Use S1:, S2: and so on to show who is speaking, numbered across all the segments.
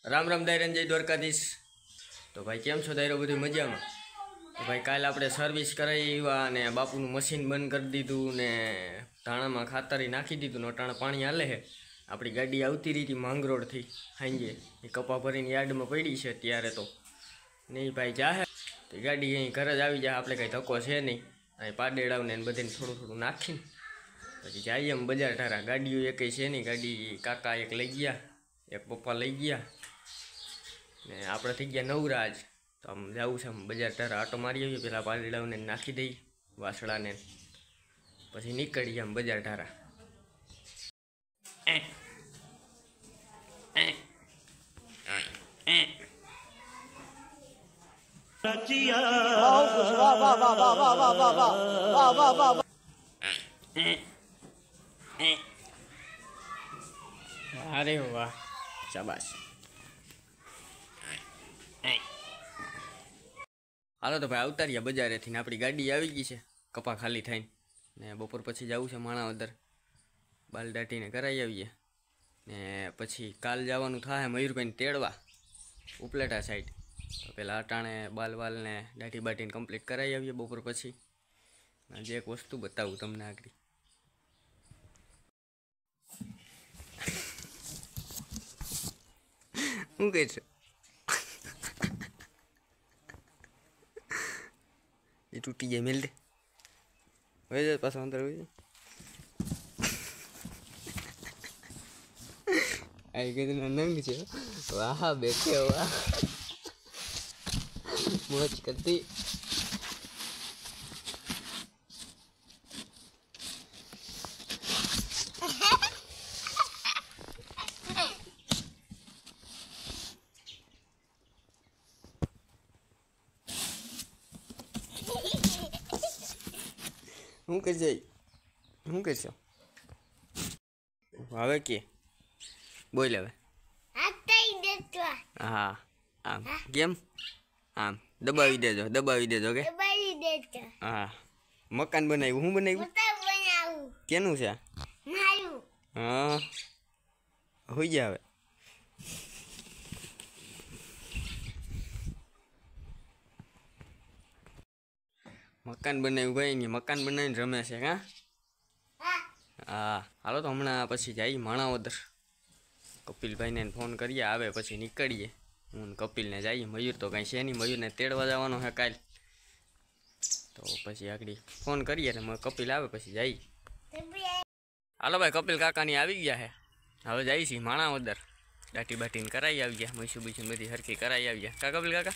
S1: राम राम दायरन जय द्वारकाधीश। तो भाई केम छो दायरो बधी मजा में। तो भाई काल आपणे सर्विस कराई ने बापूनु मशीन बंद कर दीधुं ने धाणा में खातरी नाखी दीधुं ने अटाणे पाणी हाले है। आपणी गाड़ी आवती रही थी માંગરોળ थी हांजे कपा भरीने यार्ड में पड़ी है त्यारे तो नहीं भाई जाहे तो गाड़ी अहीं घर ज आवी जाए। आपणे कई धक्को छे नहीं अहीं पाडेड़ावने बधीने थोड़ुं थोड़ुं नाखीने पछी जाईए अम बजार ठारा। गाड़ीओ एकेय छे नहीं, गाड़ी काका एक लई गया एक पप्पा लई गया ने आपणे थई गया नवरा आज। तो आम जावुं छे बजार ठारा आटो मारी आवीए, पेला पाडेड़ावने नाखी दई वासळाने पछी નીકળીએ आम बजार ठारा। अरे वाह शाबाश। हालो तो भाई अवतारिया बजारे थी अपनी गाड़ी आई गई है कपा खाली थई ने बपोर पछी जावुं छे माणावदर बाल दाटीने कराई आवीए ने पछी काल जवानुं थाय मयूरभाई तेड़वा उपलेटा साइड। तो पेला अटाणे बाल वाल ने दाटी बाटीने कम्प्लीट कराई आवीए बपोर पछी। आज एक वस्तु बतावुं तमने आगळी। હું કહે છે એ તૂટી જાય મેલ દે હોય જાય પાછો અંદર હોય જાય आई के दिन नंग छे वाह बैठे वाह मौज करती। हूँ कर जाए हूँ कर छो हवे के बोल हवे हाँ आम केम आम दबावी देजो के हाँ मकान बनाव्યું હું બનાવ્યું કેનું છે हाँ હોઈ જાય હવે मकान बनाव्યું भाई नहीं मकान बनावीने रमे छे हाँ हाँ हालो तो हमणा पछी जाई माणावदर कपिल भाई ने फोन करिए आवे पछी निकळीए हूँ कपिल ने जाइए। मयूर तो कहीं छे नहीं, मयूर ने तेड़वा जवानो है काल तो पछी आगड़ी फोन करिए कपिल आवे पछी जाई। हालो भाई कपिल काका नी आवी गया है हवे जाई छी माणावदर दाटी बाटीने कराई आवीए मशीन बीशीन बधी हरखी कराई आवीए का कपिल काका।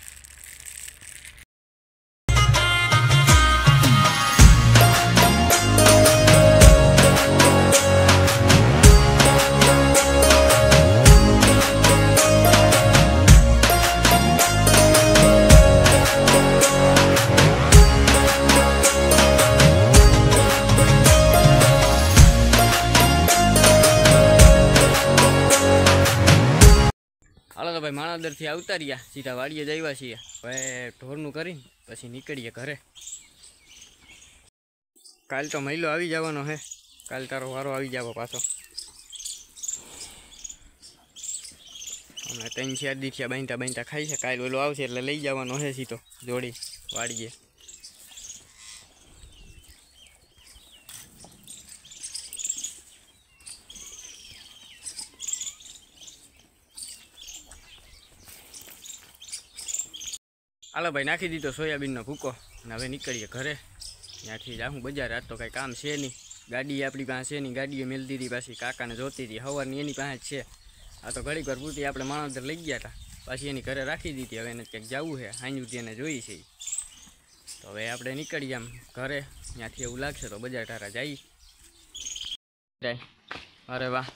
S1: हालो तो भाई माणावदर थी आवता रह्या सीधा वाड़ीए जाव्या छीए भाई ढोरनुं करीने पछी निकळीए घरे। काल तो महिलो आवी जवानो है, काल तारो वारो आवी जावो पाछो। हमणे 3-4 दी थया बांधता बांधता खाई छे, काल ओलो आवशे એટલે લઈ જવાનો है सीधो जोड़ी वाड़ीए। हालो भाई नाखी दीधो सोयाबीन नो भूको ने हवे निकळीए घरे। त्याथी जाऊँ बजार, आज तो कई काम छे नहीं, गाड़ी अपनी पासे छे नहीं, गाड़ी मेल दीधी पाછી काका ने जोती थी हवारनी एनी पासे छे। आ तो घड़ी पर पूती आपणे माणावदर लई गया था पाછી एनी घरे राखी दीधी। हवे एने क्यांक जावुं छे हांज सुधी एने जोई छे तो हवे आपणे निकळीए आम घरे। त्याथी एवुं लागशे तो बजार ठारा जाई। अरे वाह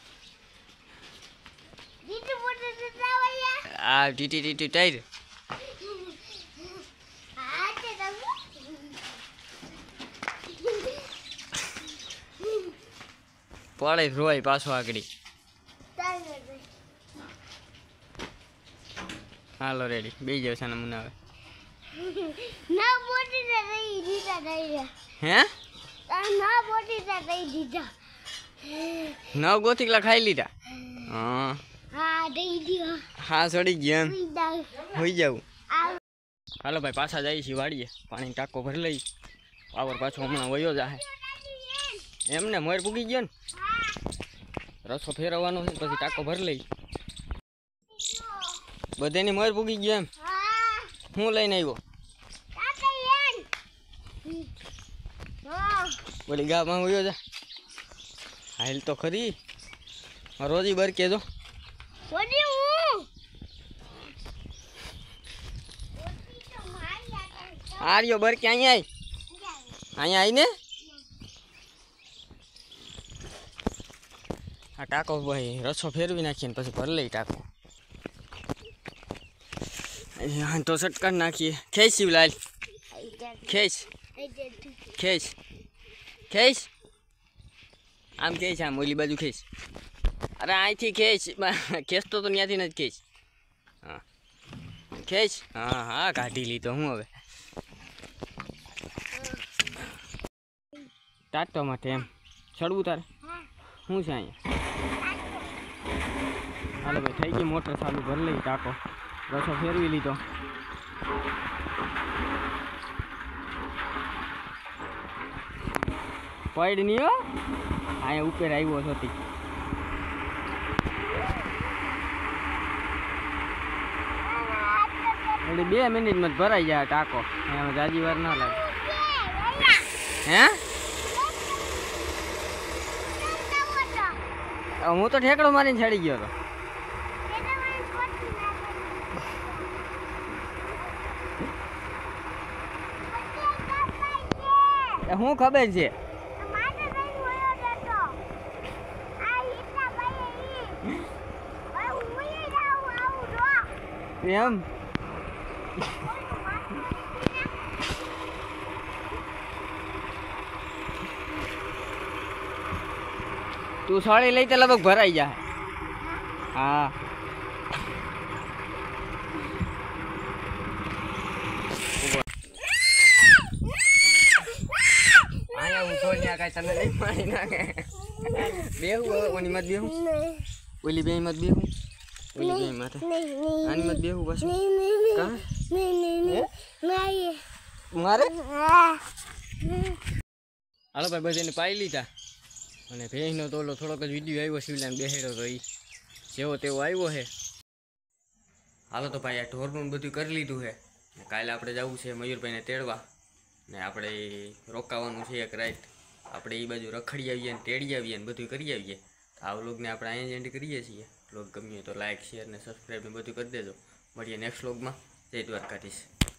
S1: आ टीटी टीटी टायर पड़े रोय पाछो आगड़ी। हालो रेडी बे जाओ साना मुना ना बोटी से नहीं दीदा नहीं हैं ना बोटी से नहीं दीदा नव गोथीकला खाई लीधा। हाँ હા ચડી ગયા એમ હોઈ જાવ હાલો ભાઈ પાછા જઈએ છીએ વાડીએ પાણી ટાંકો ભરી લઈ પાવર પાછો હમણાં વયો જાય એમને મોર પૂગી ગયો ને રસો ફેરવવાનો છે પછી ટાંકો ભરી લઈ બધાની મોર પૂગી ગયો એમ હું લઈને આવ્યો બોલી ગામાં વયો જા હાલ તો ખરી રોજી બર કેજો આર્યો બર કે અહીંયા આવી ને આ ટાંકો ભાઈ રસો ફેરવી નાખીએ ને પછી ભરી લઈ ટાંકો તો સટકાર નાખીએ ખેંચ શિવલાલ ખેંચ ખેંચ ખેંચ આમ ખેંચ આમ ઓલી બાજુ ખેંચ અરે અહીંથી ખેંચ ખેંચતો તો ત્યાંથી નથી ખેંચ હા ખેંચ હા હા કાઢી લીધો હું હવે ટાટો માટે એમ ચડવું તારે શું છે અહીંયા હાલો ભાઈ થઈ ગઈ મોટર ચાલુ ભરી લઈ ટાંકો રસો ફેરવી લીધો પડ નહીં હો અહીંયા ઉપર આવ્યો છોતી એટલે 2 મિનિટમાં જ ભરાઈ જાય ટાંકો એમાં જાજી વાર ના લાગે હે હું તો ઠેકડો મારીને ચડી ગયો હતો શું ખબર છે એમ તું સાડી લઈ તો લગભગ ભરાઈ જાય હા આયા હું છોડ્યા કાંઈ તને નહીં મારી નાખે બેહું ઓની મત બેહું ઓલી બે મત બેહું ઓલી બે માથે આની મત બેહું પાછું કા મારે હાલો ભાઈ બસ એને પાઈ લીધા અને ભેંસનો તો ઓલો થોડોક જ વિડીયો આવ્યો શિવલાને બેહેડો તો એ જેવો તેવો આવ્યો છે હાલો તો ભાઈ આ ઢોરનું બધું કરી લીધું છે કાલે આપણે જવું છે મયુરભાઈને તેડવા ને આપણે રોકાવાનું છે એક રાત આપણે એ બાજુ રખડી આવીએ ને તેડી આવીએ ને બધું કરી આવીએ આ વ્લોગને આપણે અહીંયા જ એન્ડ કરીએ છીએ વ્લોગ ગમ્યો તો લાઇક શેર ને સબસ્ક્રાઈબ ને બધું કરી દેજો મળીએ નેક્સ્ટ વ્લોગમાં જય દ્વારકાધીશ.